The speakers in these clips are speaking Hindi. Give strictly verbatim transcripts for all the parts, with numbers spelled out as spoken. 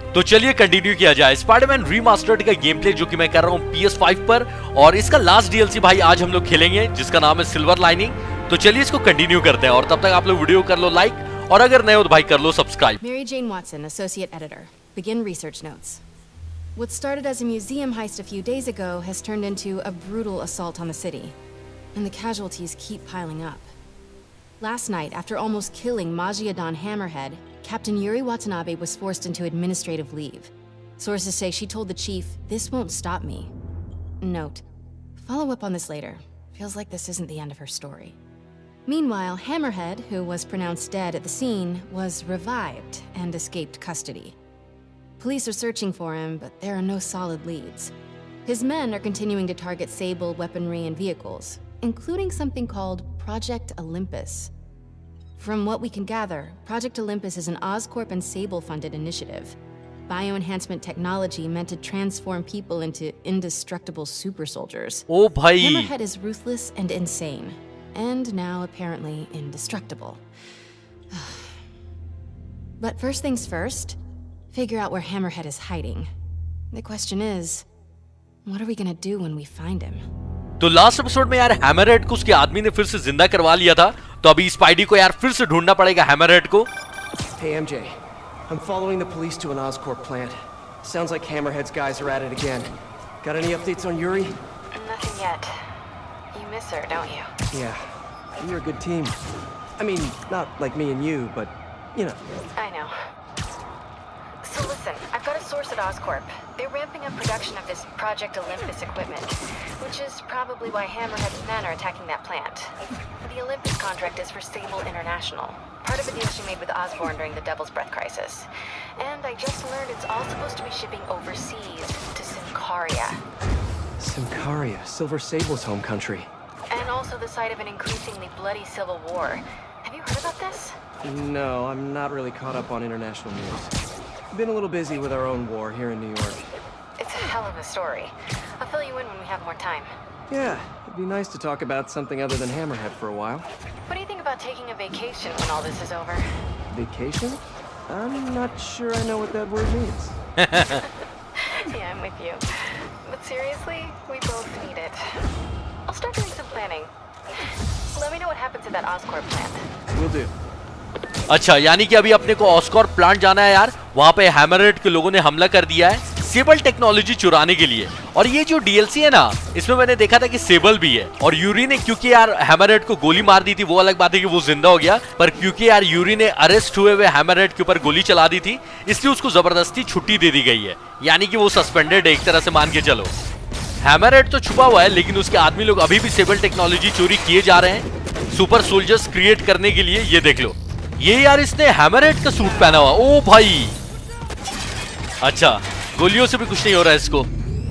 तो चलिए कंटिन्यू किया जाए स्पाइडरमैन रीमास्टर्ड का गेम प्ले, जो कि मैं कर रहा हूँ पी एस फाइव पर, और इसका लास्ट डीएलसी भाई आज हम लोग खेलेंगे, जिसका नाम है सिल्वर लाइनिंग। तो चलिए इसको कंटिन्यू करते हैं, और तब तक आप लोग वीडियो कर लो लाइक, और अगर नए हो तो भाई कर लो subscribe. Mary Jane Watson, associate editor. Begin research notes. What started as a museum heist a few days ago has turned into a brutal assault on the city, and the casualties keep piling up. Last night, after almost killing Majiadan Hammerhead, Captain Yuri Watanabe was forced into administrative leave. Sources say she told the chief, "This won't stop me." Note: follow up on this later. Feels like this isn't the end of her story. Meanwhile, Hammerhead, who was pronounced dead at the scene, was revived and escaped custody. Police are searching for him, but there are no solid leads. His men are continuing to target Sable weaponry and vehicles, including something called Project Olympus. From what we can gather, Project Olympus is an Oscorp and Sable-funded initiative. Bioenhancement technology meant to transform people into indestructible super soldiers. Oh, bhai. Hammerhead is ruthless and insane, and now apparently indestructible. But first things first, figure out where Hammerhead is hiding. The question is, what are we gonna do when we find him? तो लास्ट एपिसोड में यार हैमरहेड को उसके आदमी ने फिर से जिंदा करवा लिया था, तो अभी स्पाइडी को यार फिर से ढूंढना पड़ेगा हैमरहेड को। Hey M J, I'm following the police to an Oscorp plant. Sounds like Hammerhead's guys are at it again. Got any updates on Yuri? Nothing yet. You miss her, don't you? Yeah, you're a good team. I mean, not like me and you, but you know. I know. So listen, I've got a source at Oscorp. They're ramping up production of this Project Olympus equipment, which is probably why Hammerhead's men are attacking that plant. The Olympus contract is for Sable International, part of a deal she made with Osborn during the Devil's Breath crisis. And I just learned it's all supposed to be shipping overseas to Symkaria. Symkaria, Silver Sable's home country. And also the site of an increasingly bloody civil war. Have you heard about this? No, I'm not really caught up on international news. Been a little busy with our own war here in New York. It's a hell of a story. I'll fill you in when we have more time. Yeah, it'd be nice to talk about something other than Hammerhead for a while. What do you think about taking a vacation when all this is over? Vacation? I'm not sure I know what that word means. Yeah, I'm with you. But seriously, we both need it. I'll start doing some planning. Let me know what happens at that Oscorp plant. Will do. अच्छा, यानी कि अभी अपने को ऑस्कॉर्प प्लांट जाना है यार। वहां पे हैमरहेड के लोगों ने हमला कर दिया है सेबल टेक्नोलॉजी चुराने के लिए। और ये जो डीएलसी है ना, इसमें मैंने देखा था कि सेबल भी है, और यूरी ने क्योंकि यार हैमरहेड को गोली मार दी थी, वो अलग बात है कि वो जिंदा हो गया, पर क्योंकि यार यूरी ने अरेस्ट हुए हुए हैमरहेड के ऊपर गोली चला दी थी, इसलिए उसको जबरदस्ती छुट्टी दे दी गई है। यानी कि वो सस्पेंडेड है एक तरह से, मान के चलो। हैमरहेड तो छुपा हुआ है, लेकिन उसके आदमी लोग अभी भी सेबल टेक्नोलॉजी चोरी किए जा रहे हैं सुपर सोल्जर्स क्रिएट करने के लिए। ये देख लो, ये यार इसने हैमरहेड का सूट पहना हुआ। ओ भाई, अच्छा, गोलियों से भी कुछ नहीं हो रहा है इसको।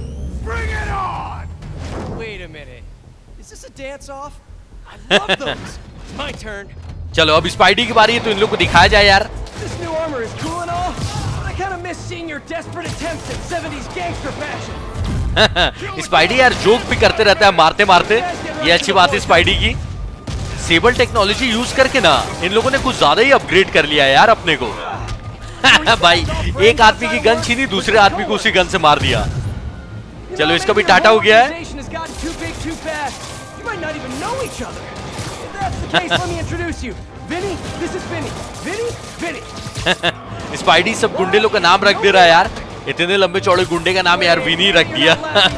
चलो अब स्पाइडी की बारी है, तो इन लोग को दिखाया जाए यार। स्पाइडी यार जोक भी करते रहता है मारते मारते, ये अच्छी बात है स्पाइडी की। सेबल टेक्नोलॉजी यूज करके ना इन लोगों ने कुछ ज्यादा ही अपग्रेड कर लिया है यार अपने को। भाई, एक आदमी की गन छीनी, दूसरे आदमी को उसी गन से मार दिया। चलो इसका भी टाटा हो गया है। स्पाइडी सब गुंडे लोग का नाम रख दे रहा है यार। इतने लंबे चौड़े गुंडे का नाम यार विनी रख दिया।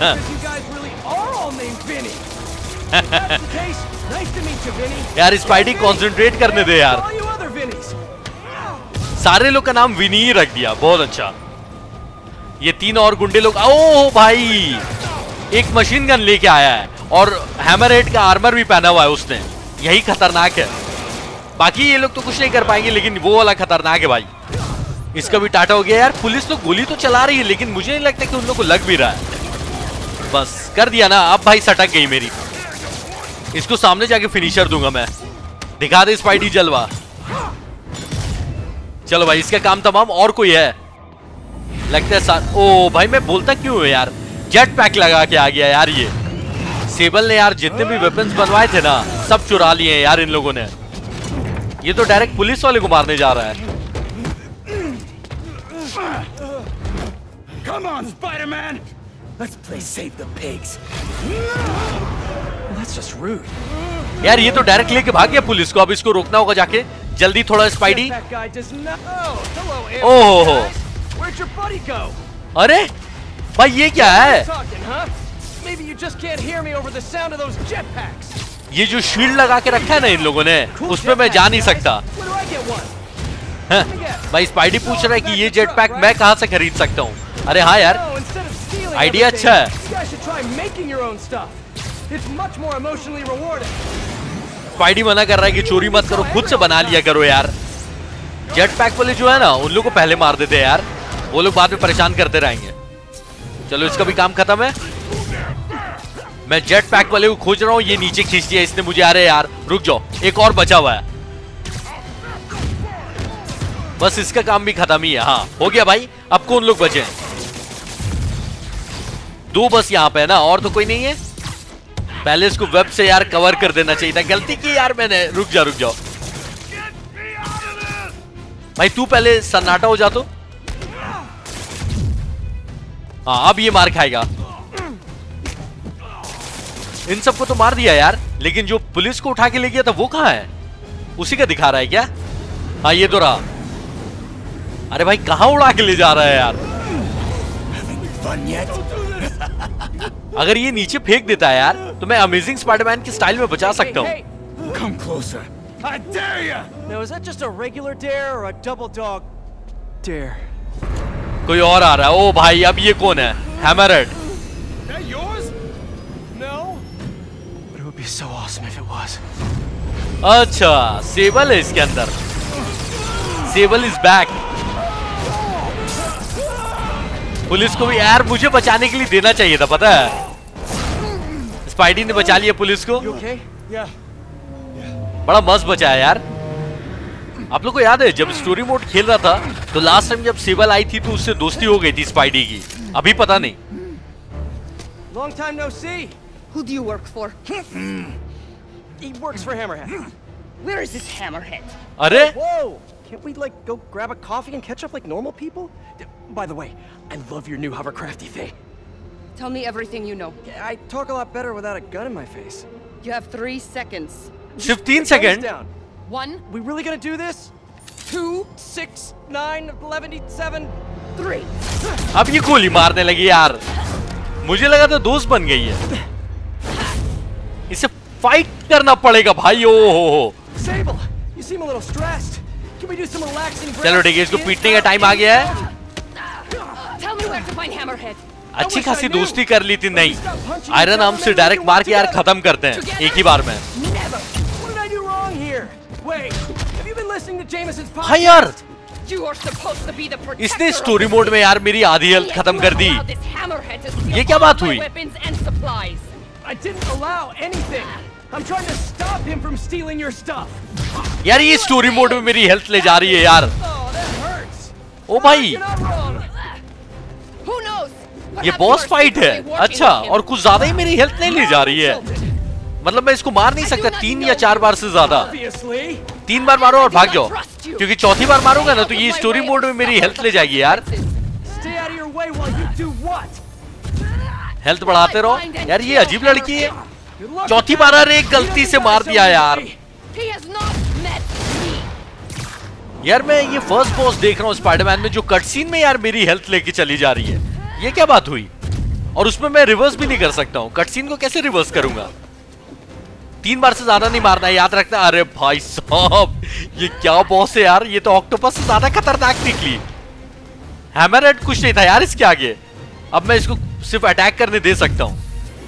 यार स्पाइडी कंसंट्रेट करने दे यार। सारे लोग का नाम विनी ही रख दिया, बहुत अच्छा। ये तीन और गुंडे लोग, ओह भाई, एक मशीन गन लेके आया है और हैमरहेड का आर्मर भी पहना हुआ है उसने। यही खतरनाक है, बाकी ये लोग तो कुछ नहीं कर पाएंगे, लेकिन वो वाला खतरनाक है भाई। इसका भी टाटा हो गया यार। पुलिस तो गोली तो चला रही है, लेकिन मुझे नहीं लगता कि उन लोग को लग भी रहा है। बस कर दिया ना, अब भाई सटक गई मेरी। इसको सामने जाके फिनिशर दूंगा मैं। दिखा दे स्पाइडी जलवा। चलो भाई, इसका काम तमाम। और कोई है लगता है साथ। ओ भाई, मैं बोलता क्यों है यार, जेट पैक लगा के आ गया यार। ये सेबल ने यार जितने भी वेपन्स बनवाए थे ना, सब चुरा लिए हैं यार इन लोगों ने। ये तो डायरेक्ट पुलिस वाले को मारने जा रहा है। Come on, Spider-Man! Let's play save the pigs. Well, that's just rude. यार ये तो डायरेक्ट लेके भाग गया पुलिस को, अब इसको रोकना होगा जाके जल्दी थोड़ा Spidey. That guy does not... Oh, hello, Oh. guys. Where'd your buddy go? अरे भाई ये क्या है? Talking, huh? Maybe you just can't hear me over the sound of those jetpacks. ये जो शील्ड लगा के रखा है ना इन लोगों ने, उसपे मैं जा नहीं सकता। Where do I get one? हाँ, भाई स्पाइडी पूछ रहा है कि ये जेट पैक मैं कहाँ से खरीद सकता हूँ? अरे हाँ यार, No, instead of stealing idea everything, अच्छा है। You guys should try making your own stuff. It's much more emotionally rewarding. Spidey मना कर रहा है कि चोरी मत करो, खुद से बना लिया करो यार। जेट पैक वाले जो है ना, उन लोगों को पहले मार देते हैं यार, वो लोग बाद में परेशान करते रहेंगे। चलो इसका भी काम खत्म है। मैं जेट पैक वाले को खोज रहा हूँ, ये नीचे खींच दिया इसने मुझे। अरे यार रुक जाओ, एक और बचा हुआ है, बस इसका काम भी खत्म ही है। हाँ हो गया भाई, अब कौन लोग बचे हैं? दो बस यहाँ पे है ना, और तो कोई नहीं है। पहले इसको वेब से यार कवर कर देना चाहिए था, गलती की यार मैंने। रुक जा रुक जाओ भाई, तू पहले सन्नाटा हो जा तो। हाँ अब ये मार खाएगा। इन सबको तो मार दिया यार, लेकिन जो पुलिस को उठा के ले गया था वो कहाँ है? उसी का दिखा रहा है क्या? हाँ ये तो रहा। अरे भाई कहाँ उड़ा के ले जा रहा है यार? अगर ये नीचे फेंक देता है यार, तो मैं अमेजिंग स्पाइडरमैन की स्टाइल में बचा सकता हूँ। Come closer. I dare you! Now, is that just a regular dare or a double dog dare? कोई और आ रहा है। ओ भाई अब ये कौन है? Hammerhead. That yours? No. But it would be so awesome if it was. अच्छा सेबल है इसके अंदर। सेबल इज बैक। पुलिस को भी यार मुझे बचाने के लिए देना चाहिए था, पता है। स्पाइडी ने बचा लिया पुलिस को। You okay? Yeah. बड़ा मस्त बचाया यार। आप लोग को याद है जब स्टोरी मोड खेल रहा था, तो लास्ट टाइम जब सेबल आई थी तो उससे दोस्ती हो गई थी स्पाइडी की। अभी पता नहीं। Long time no see. Who do you work for? He works for Hammerhead. Where is this Hammerhead? अरे Whoa! Can't we like go grab a coffee and catch up like normal people? D- By the way, I love your new hovercrafty thing. Tell me everything you know. I talk a lot better without a gun in my face. You have three seconds. fifteen Thumbs second. down. One, We really gonna do this? two, Six, nine, eleven, seven. three. अब ये गोली मारने लगी यार। मुझे लगा था दोस्त बन गई है। इसे फाइट करना पड़ेगा भाई। ओ हो हो। Sable, you seem a little stressed. Can we do some relaxing? चलो ठीक है, इसको पीटने का टाइम आ गया है। Tell me where to find Hammerhead. अच्छी खासी दोस्ती कर ली थी। नहीं, आयरन आर्म से डायरेक्ट मार के यार खत्म करते हैं एक ही बार में। Never. What did I do wrong here? Wait, have you been listening to Jameson's podcast? हाँ यार, You are supposed to be the protector. इसने स्टोरी मोड में यार मेरी आधी हेल्थ खत्म कर दी। ये क्या बात हुई? I didn't allow anything. I'm trying to stop him from stealing your stuff. यार ये स्टोरी मोड में मेरी हेल्थ ले जा रही है यार। Oh, that hurts. ओ भाई You're not wrong. Who knows? ये बॉस फाइट है। अच्छा, और कुछ ज्यादा ही मेरी हेल्थ नहीं ले जा रही है। मतलब मैं इसको मार नहीं सकता तीन या चार बार से ज्यादा। Obviously. तीन बार मारो और भाग जाओ, क्योंकि चौथी बार मारूंगा ना तो ये स्टोरी मोड में मेरी हेल्थ ले जाएगी यार। Stay out of your way while you do what? Health बढ़ाते रहो यार। ये अजीब लड़की है। You're lucky चौथी that बार अरे गलती से मार दिया यार। He has not met me. यार मैं ये फर्स्ट बॉस देख रहा हूँ स्पाइडरमैन में, जो कट सीन में यार मेरी हेल्थ लेके चली जा रही है। ये क्या बात हुई? और उसमें मैं रिवर्स भी नहीं कर सकता हूँ। कट सीन को कैसे रिवर्स करूंगा? तीन बार से ज्यादा नहीं मारना है, याद रखना। अरे भाई साहब, ये क्या बॉस है यार। ये तो ऑक्टोपस से ज्यादा खतरनाक निकली। हैमरहेड कुछ नहीं था यार इसके आगे। अब मैं इसको सिर्फ अटैक करने दे सकता हूँ।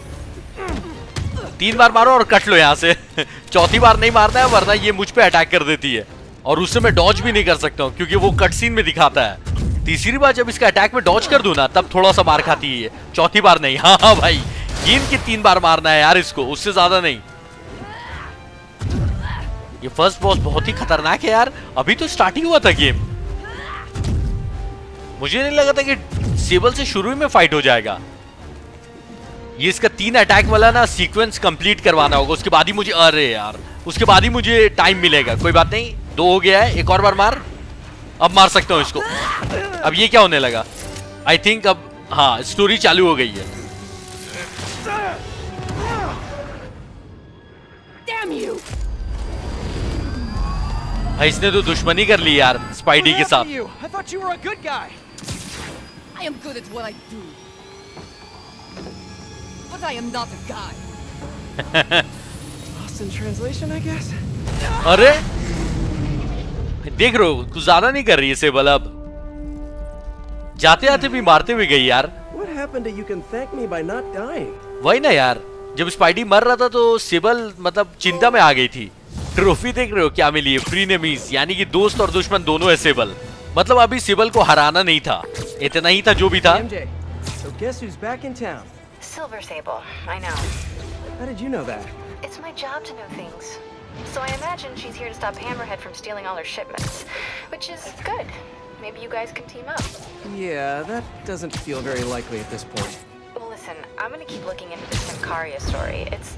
तीन बार मारो और कट लो यहाँ से। चौथी बार नहीं मारना है, वरना ये मुझ पे अटैक कर देती है। और उससे मैं डॉज भी नहीं कर सकता हूँ, क्योंकि वो कट सीन में दिखाता है। तीसरी बार जब इसका अटैक में डॉज कर दूं ना, तब थोड़ा सा मार खाती है। चौथी बार नहीं। हाँ हाँ भाई, गेम के तीन बार मारना है यार इसको, उससे ज्यादा नहीं। ये फर्स्ट बॉस बहुत ही खतरनाक है यार। अभी तो स्टार्टिंग हुआ था गेम। मुझे नहीं लगा था कि सेबल से शुरू में फाइट हो जाएगा। ये इसका तीन अटैक वाला ना सीक्वेंस कंप्लीट करवाना होगा, उसके बाद ही मुझे, अरे यार उसके बाद ही मुझे टाइम मिलेगा। कोई बात नहीं, दो हो गया है, एक और बार मार। अब मार सकता हूं इसको। अब ये क्या होने लगा? आई थिंक अब हाँ स्टोरी चालू हो गई है। Damn you! भाई इसने तो दुश्मनी कर ली यार स्पाइडी के साथ। I thought you were a good guy. I am good at what I do. But I am not a guy. Lost in translation, I guess. अरे देख रहे हो कुछ ज्यादा नहीं कर रही है सेबल, अब जाते जाते भी मारते हुए गई यार। What happened to you can thank me by not dying? वही ना यार, जब स्पाइडी मर रहा था तो सेबल मतलब चिंता में आ गई थी। ट्रॉफी देख रहे हो क्या मिली है, फ्रीनेमीज, यानी कि दोस्त और दुश्मन दोनों है सेबल। मतलब अभी सेबल को हराना नहीं था, इतना ही था जो भी था। M J, so guess who's back in town? Silver Sable, I know. How did you know that? It's my job to know things. So I imagine she's here to stop Hammerhead from stealing all her shipments. Which is good. Maybe you guys can team up. Yeah, that doesn't feel very likely at this point. Well, listen, I'm gonna keep looking into this Symparia story. It's...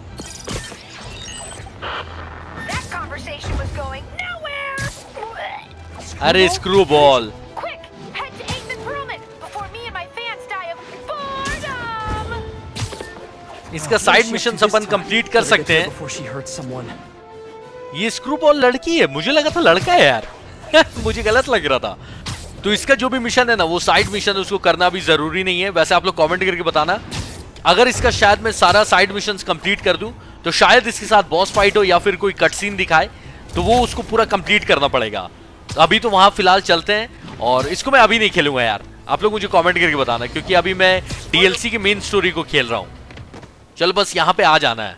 That conversation was going nowhere! अरे Screwball. Quick, head to Aikman Perlman before me and my fans die of boredom! इसका साइड मिशन अपन कंप्लीट कर सकते हैं। Before she hurts someone. ये स्क्रू बॉल लड़की है, मुझे लगा था लड़का है यार। मुझे गलत लग रहा था। तो इसका जो भी मिशन है ना वो साइड मिशन, उसको करना भी जरूरी नहीं है। वैसे आप लोग कमेंट करके बताना, अगर इसका शायद मैं सारा साइड मिशंस कंप्लीट कर दूं तो शायद इसके साथ बॉस फाइट हो या फिर कोई कट सीन दिखाए तो वो उसको पूरा कंप्लीट करना पड़ेगा। अभी तो वहां फिलहाल चलते हैं और इसको मैं अभी नहीं खेलूंगा यार। आप लोग मुझे कमेंट करके बताना, क्योंकि अभी मैं डीएलसी की मेन स्टोरी को खेल रहा हूं। चल बस यहाँ पे आ जाना है।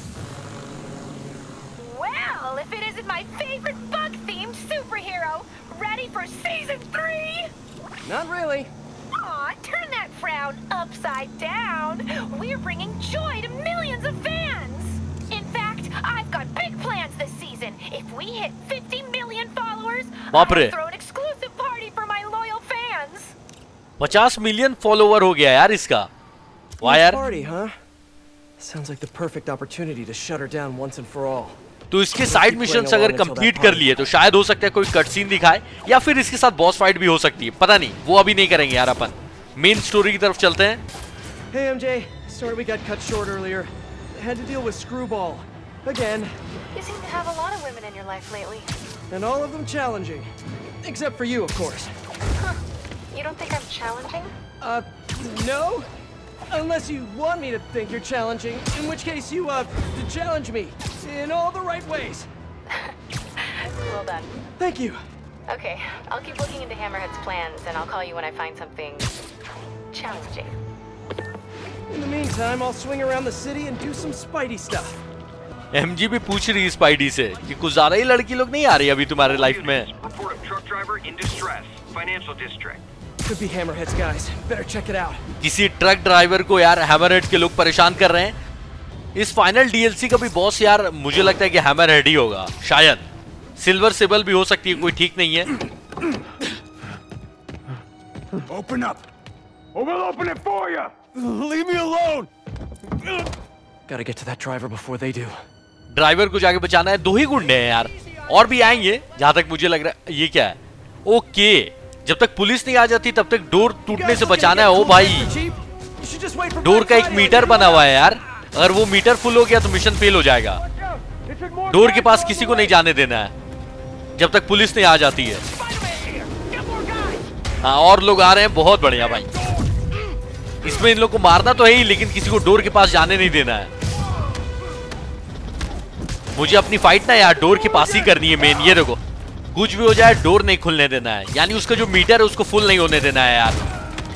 Well, if it isn't my favorite bug-themed superhero, ready for season three? Not really. Aw, turn that frown upside down. We're bringing joy to millions of fans. In fact, I've got big plans this season. If we hit fifty million followers, बाप रे। I'll throw an exclusive party for my loyal fans. पचास मिलियन फॉलोवर हो गया यार इसका। वाह यार। Party, huh? Sounds like the perfect opportunity to shut her down once and for all. तो इसके साइड मिशंस अगर कंप्लीट कर लिए तो शायद हो सकता है कोई कट सीन दिखाए या फिर इसके साथ बॉस फाइट भी हो सकती है, पता नहीं। वो अभी नहीं करेंगे यार, अपन मेन स्टोरी की तरफ चलते हैं। Hey M J, sorry we got cut short earlier. Had to deal with Screwball again. You seem to have a lot of women in your life lately. And all of them challenging. Except for you, of course. Huh. You don't think I'm challenging? Uh, no? Unless you want me to think you're challenging, in which case you, uh, challenge me. In all the right ways. Well done. Thank you. Okay, I'll keep looking into Hammerhead's plans, and I'll call you when I find something challenging. In the meantime, I'll swing around the city and do some Spidey stuff. MJ भी पूछ रही है स्पाइडी से कि कुछ ज्यादा ही लड़की लोग नहीं आ रही अभी तुम्हारे लाइफ में। Report of truck driver in distress, financial district. Could be Hammerhead's guys. Better check it out. किसी ट्रक ड्राइवर को यार हैमरहेड के लोग परेशान कर रहे हैं। इस फाइनल डीएलसी का भी बॉस यार मुझे लगता है कि हैमरहेड ही होगा, शायद सिल्वर सेबल भी हो सकती है, कोई ठीक नहीं है। Open up, or we'll open it for you. Leave me alone. Gotta get to that driver before they do. Driver को जाके बचाना है। दो ही गुंडे हैं यार, और भी आएंगे जहां तक मुझे लग रहा है। ये क्या है? ओके, जब तक पुलिस नहीं आ जाती तब तक डोर टूटने से बचाना है। ओ भाई, डोर का एक मीटर बना हुआ है यार, अगर वो मीटर फुल हो गया तो मिशन फेल हो जाएगा। डोर के पास किसी को नहीं जाने देना है जब तक पुलिस नहीं आ जाती है। हाँ, और लोग आ रहे हैं, बहुत बढ़िया भाई। इसमें इन लोग को मारना तो है ही, लेकिन किसी को डोर के पास जाने नहीं देना है। मुझे अपनी फाइट ना यार डोर के पास ही करनी है मेन। ये देखो, कुछ भी हो जाए डोर नहीं खुलने देना है, यानी उसका जो मीटर है उसको फुल नहीं होने देना है यार।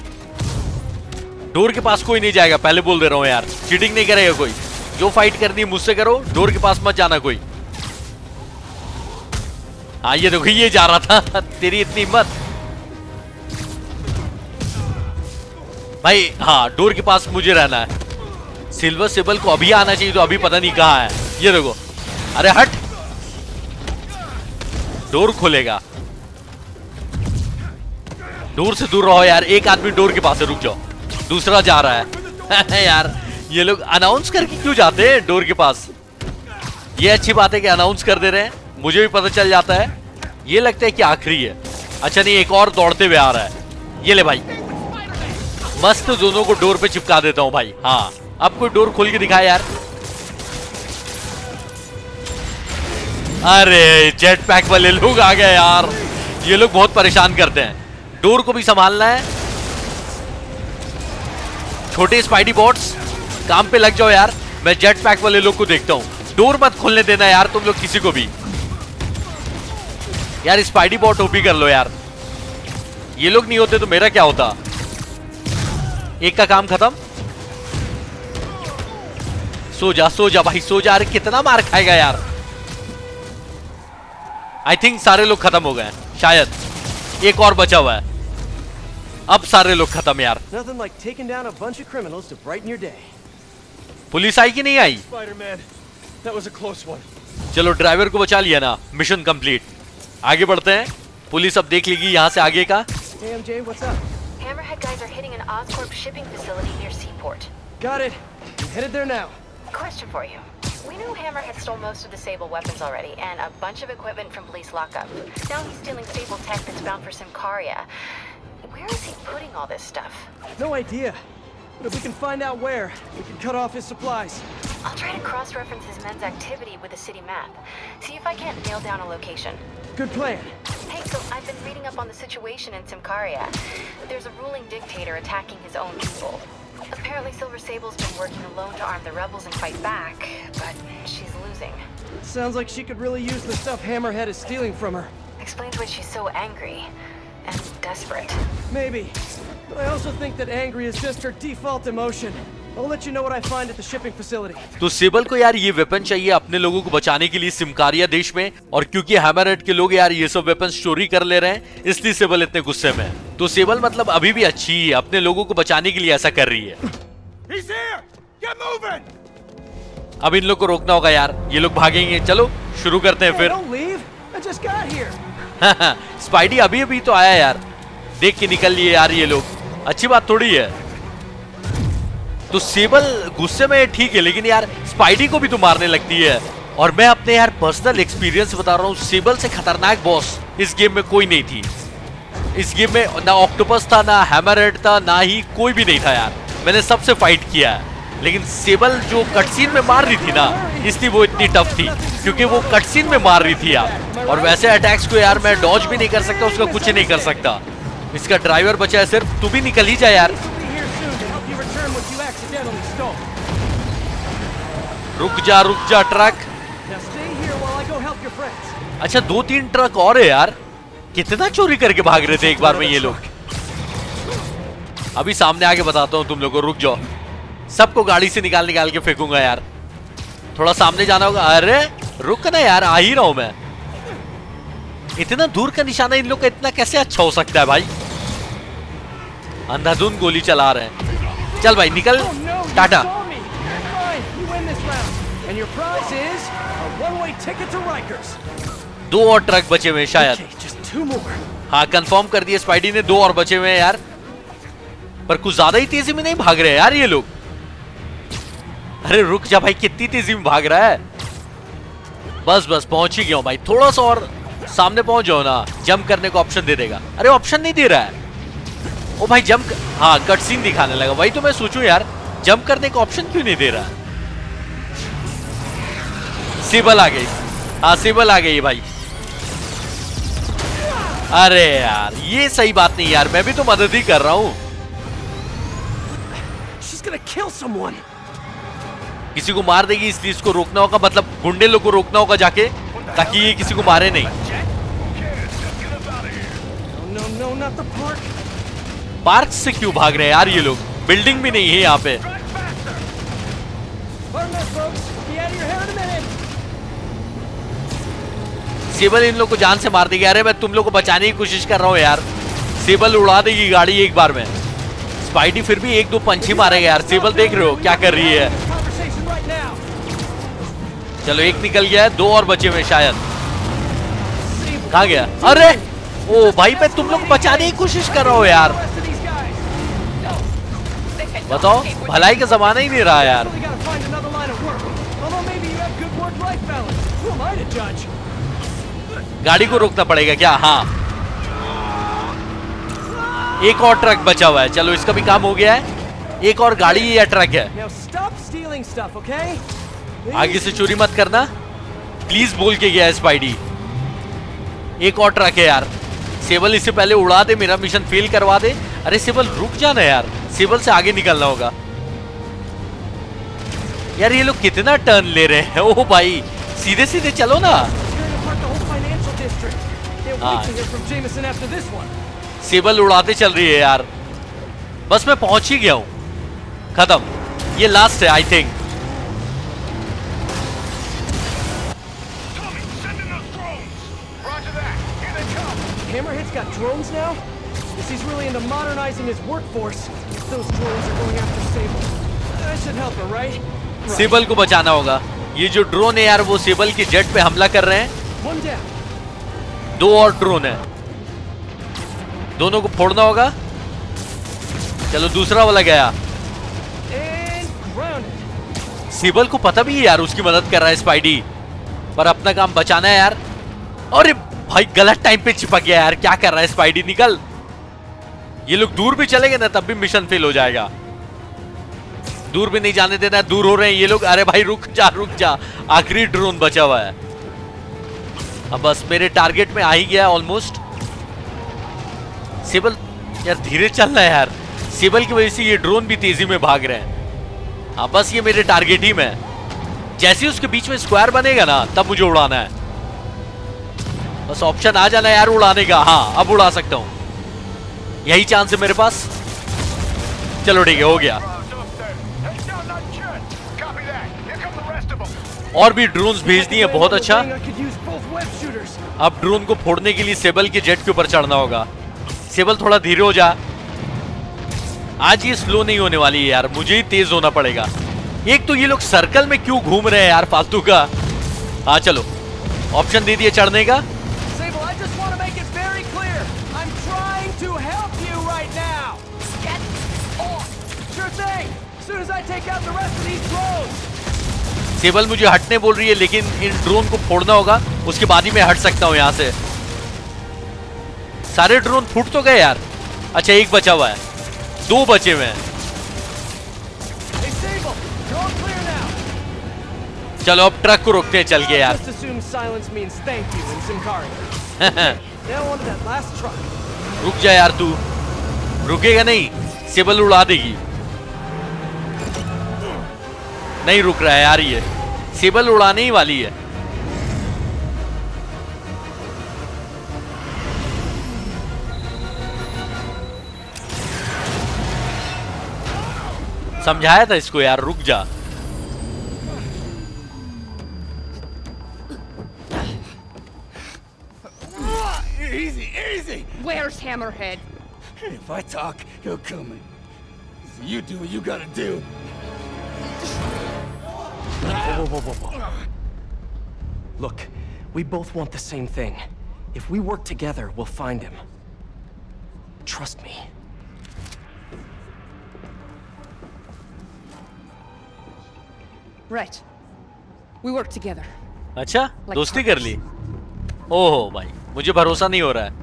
डोर के पास कोई नहीं जाएगा, पहले बोल दे रहा हूं यार। चीटिंग नहीं करेगा कोई, जो फाइट करनी है मुझसे करो, डोर के पास मत जाना कोई। हाँ ये देखो, ये जा रहा था। तेरी इतनी हिम्मत भाई। हाँ, डोर के पास मुझे रहना है। सिल्वर सेबल को अभी आना चाहिए, तो अभी पता नहीं कहाँ है। ये देखो, अरे हट, डोर खोलेगा। डोर से दूर रहो यार, एक आदमी डोर के पास से रुक जाओ, दूसरा जा रहा है। यार ये लोग अनाउंस करके क्यों जाते हैं डोर के पास? ये अच्छी बात है कि अनाउंस कर दे रहे हैं, मुझे भी पता चल जाता है। ये लगता है कि आखिरी है। अच्छा नहीं, एक और दौड़ते हुए आ रहा है। ये ले भाई, मस्त दोनों को डोर पे चिपका देता हूं भाई। हाँ अब कोई डोर खोल के दिखाए यार। अरे जेट पैक वाले लोग आ गए यार, ये लोग बहुत परेशान करते हैं। डोर को भी संभालना है। छोटे स्पाइडी बॉट्स काम पे लग जाओ यार, मैं जेट पैक वाले लोग को देखता हूं। डोर मत खोलने देना यार तुम लोग किसी को भी। यार स्पाइडी बॉट ओपी कर लो यार, ये लोग नहीं होते तो मेरा क्या होता। एक का काम खत्म। सो जा सो जा भाई सो जा। अरे कितना मार खाएगा यार। आई थिंक सारे लोग खत्म हो गए शायद, एक और बचा हुआ है। अब सारे लोग खत्म यार। पुलिस आई कि नहीं आई? चलो ड्राइवर को बचा लिया ना, मिशन कंप्लीट। आगे बढ़ते हैं, पुलिस अब देख लेगी यहाँ से आगे का। Hey M J, what's up? Hammerhead guys are hitting an Oscorp shipping facility near Seaport. Got it. I'm headed there now. Question for you. We knew Hammerhead stole most of the Sable weapons already, and a bunch of equipment from police lockup. Now he's stealing Sable tech that's bound for Symkaria. Where is he putting all this stuff? No idea. But if we can find out where, we can cut off his supplies. I'll try to cross-reference his men's activity with the city map. See if I can't nail down a location. Good plan. Hey, so I've been reading up on the situation in Symkaria. There's a ruling dictator attacking his own people. Apparently Silver Sable's been working alone to arm the rebels and fight back, but she's losing. Sounds like she could really use the stuff Hammerhead is stealing from her. Explains why she's so angry and desperate. Maybe. But I also think that angry is just her default emotion. I'll let you know what I find at the shipping facility. तो सेबल को यार ये वेपन चाहिए अपने लोगों को बचाने के लिए सिमकारिया देश में, और क्योंकि हैमरहेड के लोग यार ये सब वेपन चोरी कर ले रहे हैं, इसलिए सेबल इतने गुस्से में है। तो सेबल मतलब अभी भी अच्छी है, अपने लोगों को बचाने के लिए ऐसा कर रही है। He's here! Get moving! अब इन लोग को रोकना होगा यार, ये लोग भागेंगे। चलो शुरू करते हैं Hey, फिर। don't leave. I just got here. Spidey अभी अभी तो आया यार, देख के निकल लिए यार ये लोग, अच्छी बात थोड़ी है। तो सेबल गुस्से में ठीक है, लेकिन यार स्पाइडी को भी तो मारने लगती है। और मैं अपने यार पर्सनल एक्सपीरियंस बता रहा हूँ, सेबल से खतरनाक बॉस इस गेम में कोई नहीं थी। इस गेम में ना ऑक्टोपस था, ना हैमरहेड था, ना ही कोई भी नहीं था यार। मैंने सबसे फाइट किया है, लेकिन सेबल जो कटसीन में मार रही थी ना, इसलिए वो इतनी टफ थी, क्योंकि वो कटसीन में मार रही थी यार। और वैसे अटैक्स को यार मैं डॉज भी नहीं कर सकता, उसका कुछ नहीं कर सकता। इसका ड्राइवर बचा है सिर्फ, तू भी निकल ही जा यार। रुक जा रुक जा ट्रक। अच्छा दो तीन ट्रक और है यार, कितना चोरी करके भाग रहे थे एक बार में ये लोग। अभी सामने आके बताता हूँ तुम लोगों को, रुक जाओ। सबको गाड़ी से निकाल निकाल के फेंकूंगा यार। थोड़ा सामने जाना होगा। अरे रुक ना यार, आ ही रहा हूं मैं। इतना दूर का निशाना इन लोग का इतना कैसे अच्छा हो सकता है भाई। अंधाधुंध गोली चला रहे हैं। चल भाई निकल, टाटा। दो और ट्रक बचे हुए शायद। हाँ कंफर्म कर दिया स्पाइडी ने, दो और बचे हुए हैं यार। पर कुछ ज्यादा ही तेजी में नहीं भाग रहे यार ये लोग। अरे रुक जा भाई, कितनी तेजी में भाग रहा है। बस बस पहुंच ही गया हूं भाई, थोड़ा सा और सामने पहुंच जाओ ना, जंप करने को ऑप्शन दे देगा। अरे ऑप्शन नहीं दे रहा है ओ भाई, जंप। हाँ कट सीन दिखाने लगा, वही तो मैं सोचूं यार, जंप करने का ऑप्शन क्यों नहीं दे रहा है। सेबल आ गई। हाँ सेबल आ गई भाई। अरे यार ये सही बात नहीं यार, मैं भी तो मदद ही कर रहा हूं। किसी को मार देगी, इसलिए इसको रोकना होगा, मतलब गुंडे लोग को रोकना होगा जाके, ताकि ये किसी को मारे नहीं। No, no, not the park. Park से क्यों भाग रहे हैं यार ये लोग, बिल्डिंग भी नहीं है यहाँ पे। सेबल इन लोग को जान से मार देगी। अरे मैं तुम लोग को बचाने की कोशिश कर रहा हूँ यार, सेबल उड़ा देगी गाड़ी एक बार में। स्पाइडी फिर भी एक दो पंच ही मारेगा यार। सेबल देख रहे हो क्या कर रही है। चलो एक निकल गया है, दो और बचे हुए शायद। कहाँ गया? अरे ओ भाई मैं तुम लोग बचाने की कोशिश कर रहा हूँ यार। बताओ भलाई का जमाना ही नहीं रहा यार। गाड़ी को रोकना पड़ेगा क्या? हाँ एक और ट्रक बचा हुआ है, चलो इसका भी काम हो गया है। एक और गाड़ी या ट्रक है। Now stop stealing stuff, okay? आगे से चोरी मत करना प्लीज, बोल के गया है स्पाइडी। एक और ट्रक है यार। सेबल इससे पहले उड़ा दे, मेरा मिशन फेल करवा दे। अरे सेबल रुक जाना यार, सेबल से आगे निकलना होगा यार। ये लोग कितना टर्न ले रहे हैं। ओ भाई सीधे सीधे चलो ना। हाँ, सेबल उड़ाते चल रही है यार। बस मैं पहुंच ही गया हूं, खत्म, ये लास्ट है I think. Hammerhead's got drones now? Guess he's really into modernizing his workforce. Those drones are going after Sable. I should help her, right? Right. Sable को बचाना होगा। ये जो ड्रोन है यार वो सेबल के जेट पे हमला कर रहे हैं। One down. दो और ड्रोन है, दोनों को फोड़ना होगा। चलो दूसरा वाला गया। And grounded. सेबल को पता भी है यार उसकी मदद कर रहा है स्पाइडी, पर अपना काम बचाना है यार। अरे भाई गलत टाइम पे चिपक गया यार, क्या कर रहा है स्पाइडी, निकल। ये लोग दूर भी चले गए ना तब भी मिशन फेल हो जाएगा। दूर भी नहीं जाने देना, दूर हो रहे हैं ये लोग। अरे भाई रुक जा रुक जा, आखिरी ड्रोन बचा हुआ है। अब बस मेरे टारगेट में आ ही गया ऑलमोस्ट। सेबल यार धीरे चलना है यार, सेबल की वजह से ये ड्रोन भी तेजी में भाग रहे हैं। हाँ बस ये मेरे टारगेट ही में है। जैसे ही उसके बीच में स्क्वायर बनेगा ना तब मुझे उड़ाना है। बस ऑप्शन आ जाना यार उड़ाने का। हाँ अब उड़ा सकता हूँ, यही चांस है मेरे पास। चलो ठीक है, हो गया। और भी ड्रोन्स भेज दिए, बहुत अच्छा। अब ड्रोन को फोड़ने के लिए सेबल के जेट के ऊपर चढ़ना होगा। सेबल थोड़ा धीरे हो जा, आज ये स्लो नहीं होने वाली है यार, मुझे ही तेज होना पड़ेगा। एक तो ये लोग सर्कल में क्यों घूम रहे हैं यार फालतू का। हाँ चलो ऑप्शन दे दिए चढ़ने का। सेबल मुझे हटने बोल रही है, लेकिन इन ड्रोन को फोड़ना होगा, उसके बाद ही मैं हट सकता हूं यहां से। सारे ड्रोन फूट तो गए यार। अच्छा एक बचा हुआ है, दो बचे हुए हैं। चलो अब ट्रक को रोकते हैं चल के यार। रुक जा यार, तू रुकेगा नहीं, सेबल उड़ा देगी। नहीं रुक रहा है यार, ये सेबल उड़ाने ही वाली है। समझाया था इसको यार, रुक जा। Easy, easy. Where's Hammerhead? If I talk, he'll kill me. So you do what you gotta do. Whoa, whoa, whoa, whoa. Look, we both want the same thing. If we work together, we'll find him. Trust me. Right. We work together. अच्छा Like दोस्ती कर ली। ओहो भाई मुझे भरोसा नहीं हो रहा है।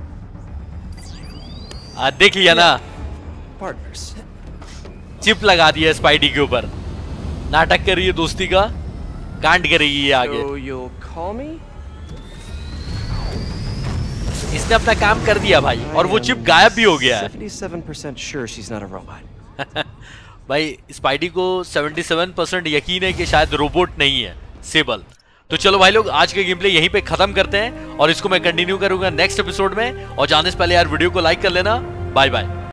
आ, देख लिया ना, Partners. चिप लगा दिया स्पाइडी के ऊपर। नाटक कर रही है दोस्ती का, कांड करेगी ये आगे। So you'll call me? इसने अपना काम कर दिया भाई, और वो चिप गायब भी हो गया है। seventy-seven percent sure she's not a robot. भाई स्पाइडी को सतहत्तर परसेंट यकीन है कि शायद रोबोट नहीं है सेबल। तो चलो भाई लोग आज के गेम प्ले यहीं पे खत्म करते हैं, और इसको मैं कंटिन्यू करूंगा नेक्स्ट एपिसोड में। और जाने से पहले यार वीडियो को लाइक कर लेना। Bye bye.